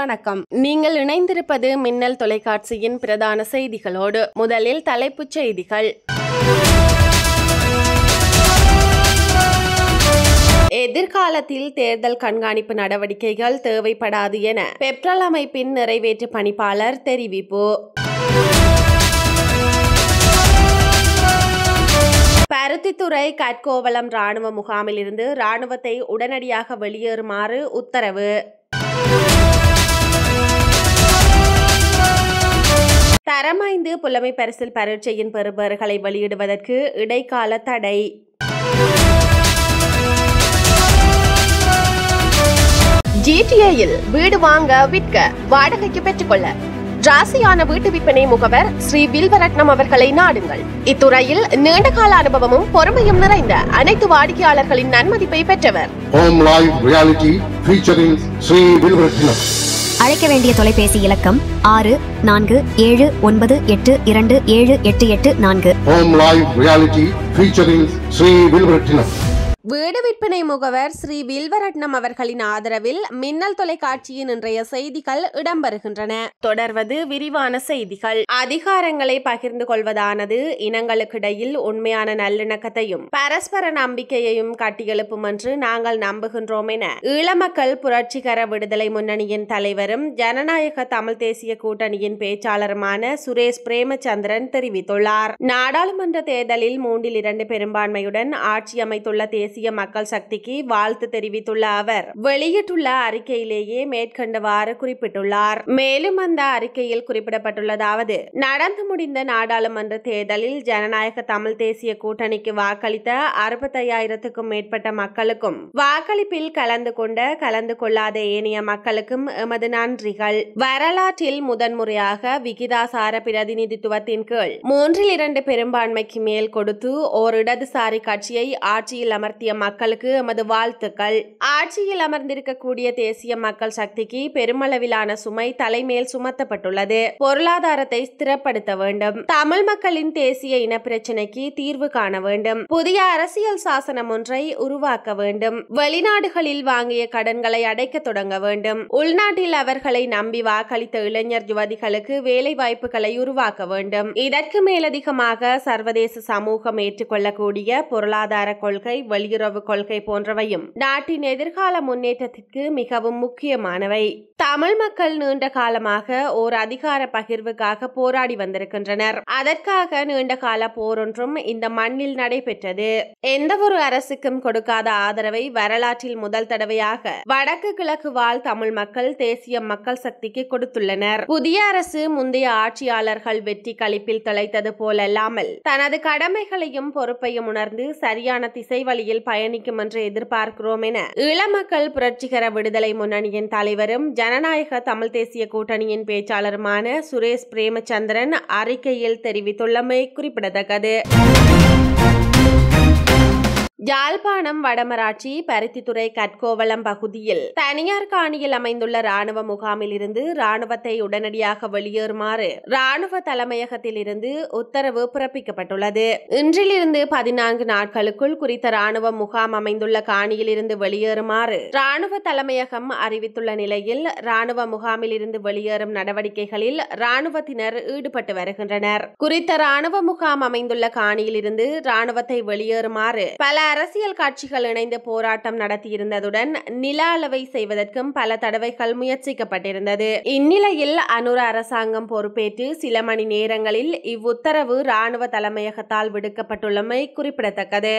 வணக்கம். நீங்கள் இணைந்திருப்பது மின்னல் தொலைக்காட்சியின் பிரதான செய்திகளோடு. முதலில் தலைப்புச் செய்திகள். எதிர்காலத்தில் தேர்தல் கண்காணிப்பு நடவடிக்கைகள் தேவைப்படாது என பெப்ரல் அமைப்பின் நிறைவேற்று பணிப்பாளர் தெரிவிப்பு. பருத்தித்துறை கட்கோவளம் ராணுவ முகாமில் இருந்து ராணுவத்தை உடனடியாக வெளியேறுமாறு உத்தரவு. தரம் 5 புலமை பரிசில் பரீட்சையின் பெறுபேறுகளை வெளியிடுவதற்கு இடைக்கால தடை. ஜிடிஏயில் வீடு வாங்க விற்க வாடகைக்கு பெற்றுக்கொள்ள ராசியான வீட்டு விற்பனை முகவர் ஸ்ரீ வில்வரட்னம் அவர்களை நாடுங்கள். இத்துறையில் நீண்டகால அனுபவமும் பொறுமையும் நிறைந்த அனைத்து வாடிக்கையாளர்களின் நன்மதிப்பை பெற்றவர். Home Live Reality featuring Sri Vilvaratnam. அழைக்க வேண்டிய தொலைபேசி இலக்கம் 6448287884. Home Live Reality featuring Sri Vilvaratnam. வீடு விற்பனை முகவர் ஸ்ரீ வில்வரட்னம் அவர்களின் ஆதரவில் மின்னல் தொலைக்காட்சியின் இன்றைய செய்திகள் இடம்பெறுகின்றன. தொடர்வது விரிவான செய்திகள். அதிகாரங்களை பகிர்ந்து கொள்வதானது இனங்களுக்கிடையில் உண்மையான நல்லிணக்கத்தையும் பரஸ்பர நம்பிக்கையையும் கட்டியெழுப்பும் என்று நாங்கள் நம்புகின்றோம் என ஈழமக்கள் புரட்சிகர விடுதலை முன்னணியின் தலைவரும் ஜனநாயக தமிழ் தேசிய கூட்டணியின் பேச்சாளருமான சுரேஷ் பிரேமச்சந்திரன் தெரிவித்துள்ளார். நாடாளுமன்ற தேர்தலில் 3/2 பெரும்பான்மையுடன் ஆட்சி அமைத்துள்ள தேசிய மக்கள் சக்திக்கு வாழ்த்து தெரிவித்துள்ள அவர் வெளியிட்டுள்ள அறிக்கையிலேயே மேற்கண்டவாறு குறிப்பிட்டுள்ளார். மேலும் அந்த அறிக்கையில் குறிப்பிடப்பட்டுள்ளதாவது: நடந்து முடிந்த நாடாளுமன்ற தேர்தலில் ஜனநாயக தமிழ் தேசிய கூட்டணிக்கு வாக்களித்த 65,000க்கும் மேற்பட்ட மக்களுக்கும் வாக்களிப்பில் கலந்து கொண்ட கலந்து கொள்ளாத ஏனைய மக்களுக்கும் எமது நன்றிகள். வரலாற்றில் முதன்முறையாக விகிதாசார பிரதிநிதித்துவத்தின் கீழ் 3/2 பெரும்பான்மைக்கு மேல் கொடுத்து ஓர் இடதுசாரி கட்சியை ஆட்சியில் அமர்த்திய மக்களுக்கு எமது வாழ்த்துக்கள். ஆட்சியில் அமர்ந்திருக்கக்கூடிய தேசிய மக்கள் சக்திக்கு பெருமளவிலான சுமை தலைமேல் சுமத்தப்பட்டுள்ளது. பொருளாதாரத்தை ஸ்திரப்படுத்த வேண்டும். தமிழ் மக்களின் தேசிய இன பிரச்சினைக்கு தீர்வு காண வேண்டும். புதிய அரசியல் சாசனம் ஒன்றை உருவாக்க வேண்டும். வெளிநாடுகளில் வாங்கிய கடன்களை அடைக்க தொடங்க வேண்டும். உள்நாட்டில் அவர்களை நம்பி வாக்களித்த இளைஞர் யுவதிகளுக்கு வேலை வாய்ப்புகளை உருவாக்க வேண்டும். இதற்கு மேலதிகமாக சர்வதேச சமூகம் ஏற்றுக்கொள்ளக்கூடிய பொருளாதார கொள்கை, வெளியுறவு கொள்கை போன்றவையும் நாட்டின் எதிர்கால முன்னேற்றத்திற்கு மிகவும் முக்கியமானவை. தமிழ் மக்கள் நீண்ட காலமாக ஓர் அதிகார பகிர்வுக்காக போராடி வந்திருக்கின்றனர். அதற்காக நீண்டகால போரொன்றும் இந்த மண்ணில் நடைபெற்றது. எந்த ஒரு அரசுக்கும் கொடுக்காத ஆதரவை வரலாற்றில் முதல் தடவையாக வடக்கு கிழக்கு வாழ் தமிழ் மக்கள் தேசிய மக்கள் சக்திக்கு கொடுத்துள்ளனர். புதிய அரசு முந்தைய ஆட்சியாளர்கள் வெற்றி களிப்பில் திளைத்தது போலல்லாமல் தனது கடமைகளையும் பொறுப்பையும் உணர்ந்து சரியான திசை வழியில் பயணிக்கும் என்று எதிர்பார்க்கிறோம் என ஈழமக்கள் புரட்சிகர விடுதலை முன்னணியின் தலைவரும் ஜனநாயக தமிழ் தேசிய கூட்டணியின் பேச்சாளருமான சுரேஷ் பிரேமச்சந்திரன் அறிக்கையில் தெரிவித்துள்ளமை குறிப்பிடத்தக்கது. யாழ்ப்பாணம் வடமராட்சி பருத்தித்துறை கட்கோவளம் பகுதியில் தனியார் காணியில் அமைந்துள்ள ராணுவ முகாமில் இருந்து ராணுவத்தை உடனடியாக வெளியேறுமாறு ராணுவ தலைமையகத்தில் இருந்து உத்தரவு பிறப்பிக்கப்பட்டுள்ளது. இன்றிலிருந்து 14 நாட்களுக்குள் குறித்த ராணுவ முகாம் அமைந்துள்ள காணியில் இருந்து வெளியேறுமாறு ராணுவ தலைமையகம் அறிவித்துள்ள நிலையில் ராணுவ முகாமில் இருந்து வெளியேறும் நடவடிக்கைகளில் ராணுவத்தினர் ஈடுபட்டு வருகின்றனர். குறித்த ராணுவ முகாம் அமைந்துள்ள காணியில் இருந்து ராணுவத்தை வெளியேறுமாறு பல அரசியல் கட்சிகள் இணைந்து போராட்டம் நடத்தியிருந்ததுடன் நில அளவை செய்வதற்கும் பல தடவைகள் முயற்சிக்கப்பட்டிருந்தது. இந்நிலையில் அனுர அரசாங்கம் பொறுப்பேற்று சில மணி நேரங்களில் இவ்வுத்தரவு ராணுவ தலைமையகத்தால் விடுக்கப்பட்டுள்ளமை குறிப்பிடத்தக்கது.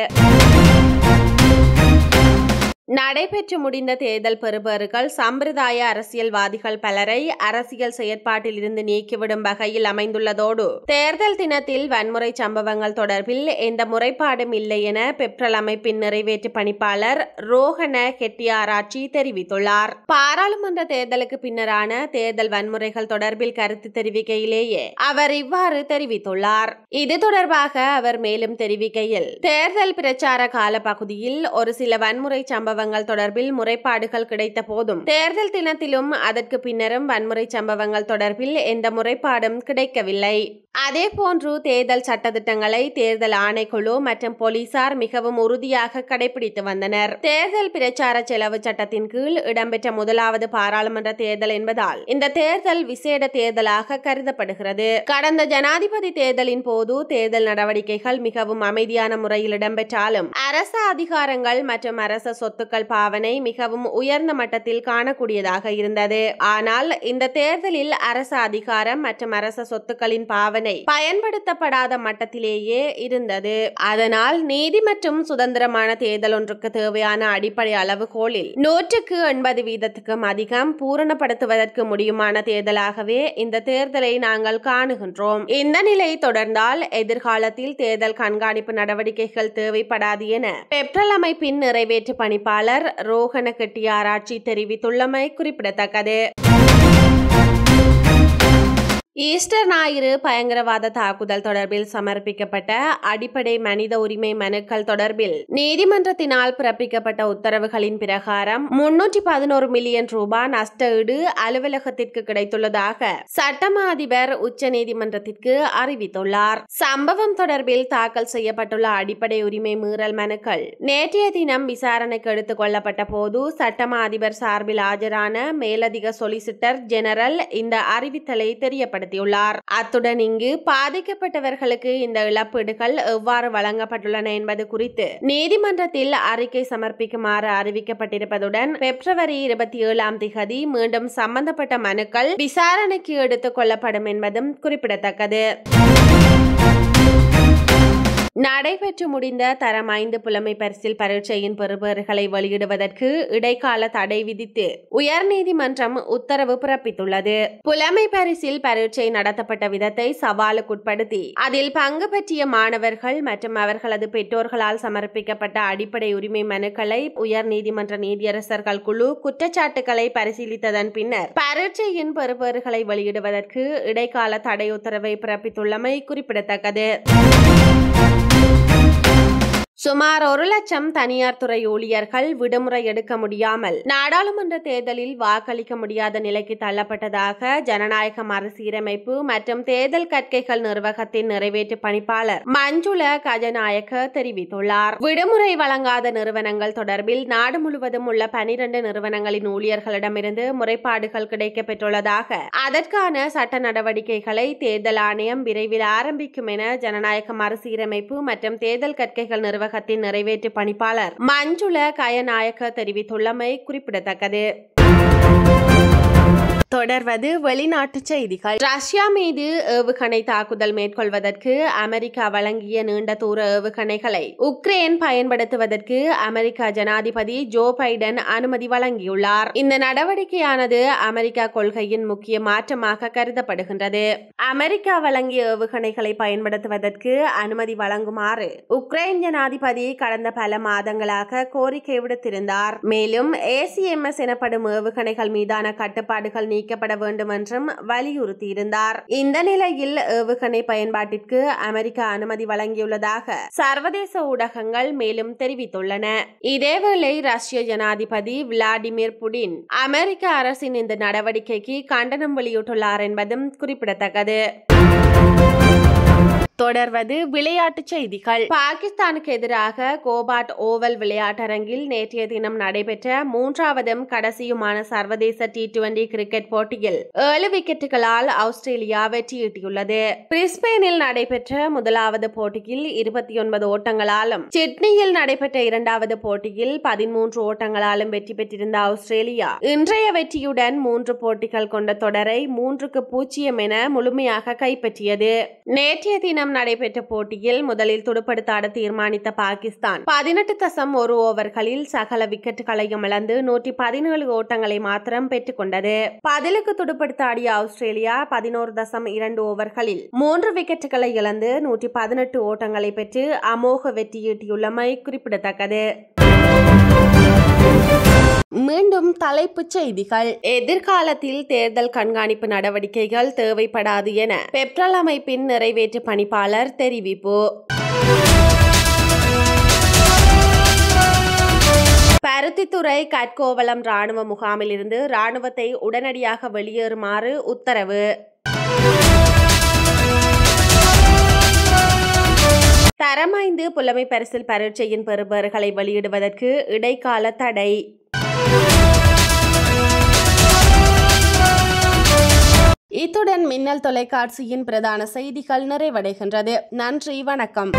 நடைபெற்று முடிந்த தேர்தல் பெறுபேறுகள் சம்பிரதாய அரசியல்வாதிகள் பலரை அரசியல் செயற்பாட்டில் இருந்து நீக்கிவிடும் வகையில் அமைந்துள்ளதோடு தேர்தல் தினத்தில் வன்முறை சம்பவங்கள் தொடர்பில் எந்த முறைப்பாடும் இல்லை என பெப்ரல் அமைப்பின் நிறைவேற்று பணிப்பாளர் ரோஹன ஹெட்டியாராச்சி தெரிவித்துள்ளார். பாராளுமன்ற தேர்தலுக்கு பின்னரான தேர்தல் வன்முறைகள் தொடர்பில் கருத்து தெரிவிக்கையிலேயே அவர் இவ்வாறு தெரிவித்துள்ளார். இது தொடர்பாக அவர் மேலும் தெரிவிக்கையில், தேர்தல் பிரச்சார கால பகுதியில் ஒரு சில வன்முறை சம்பவங்கள் தொடர்பில் முறைப்பாடுகள் கிடைத்த போதும் தேர்தல் தினத்திலும் அதற்கு பின்னரும் வன்முறை சம்பவங்கள் தொடர்பில் எந்த முறைப்பாடும் கிடைக்கவில்லை. அதேபோன்று தேர்தல் சட்டதிட்டங்களை தேர்தல் ஆணைக்குழு மற்றும் போலீசார் மிகவும் உறுதியாக கடைபிடித்து வந்தனர். தேர்தல் பிரச்சார செலவு சட்டத்தின் கீழ் இடம்பெற்ற முதலாவது பாராளுமன்ற தேர்தல் என்பதால் இந்த தேர்தல் விசேட தேர்தலாக கருதப்படுகிறது. கடந்த ஜனாதிபதி தேர்தலின் போது தேர்தல் நடவடிக்கைகள் மிகவும் அமைதியான முறையில் இடம்பெற்றாலும் அரச அதிகாரங்கள் மற்றும் அரச சொத்துக்கள் பாவனை மிகவும் உயர்ந்த மட்டத்தில் காணக்கூடியதாக இருந்தது. ஆனால் இந்த தேர்தலில் அரச அதிகாரம் மற்றும் அரச சொத்துக்களின் பாவனை பயன்படுத்தப்படாத மட்டத்திலேயே இருந்தது. அதனால் நீதி மற்றும் சுதந்திரமான தேர்தல் ஒன்றுக்கு தேவையான அடிப்படை அளவுகோலில் 180% அதிகம் பூரணப்படுத்துவதற்கு முடியுமான தேர்தலாகவே இந்த தேர்தலை நாங்கள் காணுகின்றோம். இந்த நிலை தொடர்ந்தால் எதிர்காலத்தில் தேர்தல் கண்காணிப்பு நடவடிக்கைகள் தேவைப்படாது என பெப்ரல் அமைப்பின் நிறைவேற்று பணிப்பாளர் ரோஹன கெட்டியாராட்சி தெரிவித்துள்ளமை குறிப்பிடத்தக்கது. ஈஸ்டர் ஞாயிறு பயங்கரவாத தாக்குதல் தொடர்பில் சமர்ப்பிக்கப்பட்ட அடிப்படை மனித உரிமை மனுக்கள் தொடர்பில் நீதிமன்றத்தினால் பிறப்பிக்கப்பட்ட உத்தரவுகளின் பிரகாரம் 311 மில்லியன் ரூபாய் நஷ்டஈடு அலுவலகத்திற்கு கிடைத்துள்ளதாக சட்டமா அதிபர் உச்ச நீதிமன்றத்திற்கு அறிவித்துள்ளார். சம்பவம் தொடர்பில் தாக்கல் செய்யப்பட்டுள்ள அடிப்படை உரிமை மீறல் மனுக்கள் நேற்றைய தினம் விசாரணைக்கு எடுத்துக் கொள்ளப்பட்ட போது சட்டமா அதிபர் சார்பில் ஆஜரான மேலதிக சொலிசிட்டர் ஜெனரல் இந்த அறிவித்தலை தெரியப்படுத்தினார். அத்துடன் இங்கு பாதிக்கப்பட்டவர்களுக்கு இந்த இழப்பீடுகள் எவ்வாறு வழங்கப்பட்டுள்ளன என்பது குறித்து நீதிமன்றத்தில் அறிக்கை சமர்ப்பிக்குமாறு அறிவிக்கப்பட்டிருப்பதுடன் பிப்ரவரி 27 மீண்டும் சம்பந்தப்பட்ட மனுக்கள் விசாரணைக்கு எடுத்துக் கொள்ளப்படும் என்பதும் குறிப்பிடத்தக்கது. நடைபெற்று முடிந்த தரம் 5 புலமை பரிசில் பரீட்சையின் பெறுபேறுகளை வெளியிடுவதற்கு இடைக்கால தடை விதித்து உயர்நீதிமன்றம் உத்தரவு பிறப்பித்துள்ளது. புலமை பரிசில் பரீட்சை நடத்தப்பட்ட விதத்தை சவாலுக்குட்படுத்தி அதில் பங்கு பற்றிய மாணவர்கள் மற்றும் அவர்களது பெற்றோர்களால் சமர்ப்பிக்கப்பட்ட அடிப்படை உரிமை மனுக்களை உயர்நீதிமன்ற நீதியரசர்கள் குழு குற்றச்சாட்டுகளை பரிசீலித்ததன் பின்னர் பரீட்சையின் பெறுபேறுகளை வெளியிடுவதற்கு இடைக்கால தடை உத்தரவை பிறப்பித்துள்ளமை குறிப்பிடத்தக்கது. சுமார் 1 லட்சம் தனியார் துறை ஊழியர்கள் விடுமுறை எடுக்க முடியாமல் நாடாளுமன்ற தேர்தலில் வாக்களிக்க முடியாத நிலைக்கு தள்ளப்பட்டதாக ஜனநாயக மறுசீரமைப்பு மற்றும் தேர்தல் கற்கைகள் நிர்வாகத்தின் நிறைவேற்று பணிப்பாளர் மஞ்சுள கஜநாயக்க தெரிவித்துள்ளார். விடுமுறை வழங்காத நிறுவனங்கள் தொடர்பில் நாடு முழுவதும் உள்ள 12 நிறுவனங்களின் ஊழியர்களிடமிருந்து முறைப்பாடுகள் கிடைக்கப்பெற்றுள்ளதாக அதற்கான சட்ட நடவடிக்கைகளை தேர்தல் ஆணையம் விரைவில் ஆரம்பிக்கும் என ஜனநாயக மறுசீரமைப்பு மற்றும் தேர்தல் கற்கைகள் நிர்வாக நிறைவேற்று பணிப்பாளர் மஞ்சுள கயநாயக்க தெரிவித்துள்ளமை குறிப்பிடத்தக்கது. தொடர்வது வெளிநாட்டு செய்திகள். ரஷ்யா மீது ஏவுகணை தாக்குதல் மேற்கொள்வதற்கு அமெரிக்கா வழங்கிய நீண்ட தூர ஏவுகணைகளை உக்ரைன் பயன்படுத்துவதற்கு அமெரிக்கா ஜனாதிபதி ஜோ பைடன் அனுமதி வழங்கியுள்ளார். இந்த நடவடிக்கையானது அமெரிக்கா கொள்கையின் முக்கிய மாற்றமாக கருதப்படுகின்றது. அமெரிக்கா வழங்கிய ஏவுகணைகளை பயன்படுத்துவதற்கு அனுமதி வழங்குமாறு உக்ரைன் ஜனாதிபதி கடந்த பல மாதங்களாக கோரிக்கை விடுத்திருந்தார். மேலும் ACMS எனப்படும் ஏவுகணைகள் மீதான கட்டுப்பாடுகள் நீக்கப்பட வேண்டும் என்றும் வலியுறுத்தியிருந்தார். இந்த நிலையில் ஏவுகணை பயன்பாட்டிற்கு அமெரிக்கா அனுமதி வழங்கியுள்ளதாக சர்வதேச ஊடகங்கள் மேலும் தெரிவித்துள்ளன. இதேவேளை ரஷ்ய ஜனாதிபதி விளாடிமிர் புடின் அமெரிக்க அரசின் இந்த நடவடிக்கைக்கு கண்டனம் வெளியிட்டுள்ளார் என்பதும் குறிப்பிடத்தக்கது. தொடர்வது விளையாட்டுச் செய்திகள். பாகிஸ்தானுக்கு எதிராக கோபாட் ஓவல் விளையாட்டரங்கில் நேற்றைய தினம் நடைபெற்ற 3வதும் கடைசியுமான சர்வதேச T20 கிரிக்கெட் போட்டியில் 7 விக்கெட்டுகளால் ஆஸ்திரேலியா வெற்றியீட்டியுள்ளது. பிரிஸ்பேனில் நடைபெற்ற முதலாவது போட்டியில் 29 ஓட்டங்களாலும் சிட்னியில் நடைபெற்ற 2வது போட்டியில் 13 ஓட்டங்களாலும் வெற்றி பெற்றிருந்த ஆஸ்திரேலியா இன்றைய வெற்றியுடன் 3 போட்டிகள் கொண்ட தொடரை 3-0 என முழுமையாக கைப்பற்றியது. நேற்றைய தினம் நடைபெற்ற போட்டியில் முதலில் துடுப்படுத்தாட தீர்மானித்த பாகிஸ்தான் 18.1 ஓவர்களில் சகல விக்கெட்டுகளையும் இழந்து 117 ஓட்டங்களை மாத்திரம் பெற்றுக் கொண்டது. பதிலுக்கு துடுப்படுத்தாடிய ஆஸ்திரேலியா 11.2 ஓவர்களில் 3 விக்கெட்டுகளை இழந்து 118 ஓட்டங்களை பெற்று அமோக வெற்றியீட்டியுள்ளமை குறிப்பிடத்தக்கது. மீண்டும் தலைப்புச் செய்திகள். எதிர்காலத்தில் தேர்தல் கண்காணிப்பு நடவடிக்கைகள் தேவைப்படாது என பெப்ரல் அமைப்பின் நிறைவேற்று பணிப்பாளர் தெரிவிப்பு. பருத்தித்துறை கட்கோவளம் ராணுவ முகாமில் இருந்து ராணுவத்தை உடனடியாக வெளியேறுமாறு உத்தரவு. தரம் 5 புலமை பரிசில் பரீட்சையின் பெறுபேறுகளை வெளியிடுவதற்கு இடைக்கால தடை. இத்துடன் மின்னல் தொலைக்காட்சியின் பிரதான செய்திகள் நிறைவடைகின்றது. நன்றி, வணக்கம்.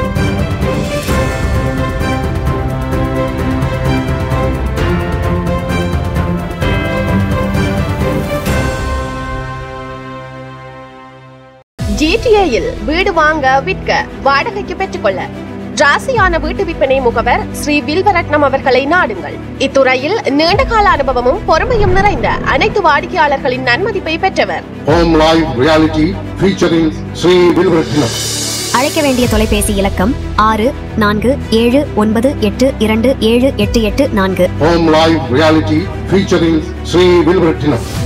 ஜிடிஏயில் வீடு வாங்க, விற்க, வாடகைக்கு பெற்றுக்கொள்ள ராசியான வீட்டு விற்பனை முகவர் ஸ்ரீ வில்வரட்னம் அவர்களை நாடுங்கள். இத்துறையில் நீண்டகால அனுபவமும் பொறுமையும் நிறைந்த அனைத்து வாடிக்கையாளர்களின் நன்மதிப்பை பெற்றவர். Home Live Reality featuring Sri Vilvaratnam. அழைக்க வேண்டிய தொலைபேசி இலக்கம் 647982278884. Home Live Reality featuring Sri Vilvaratnam.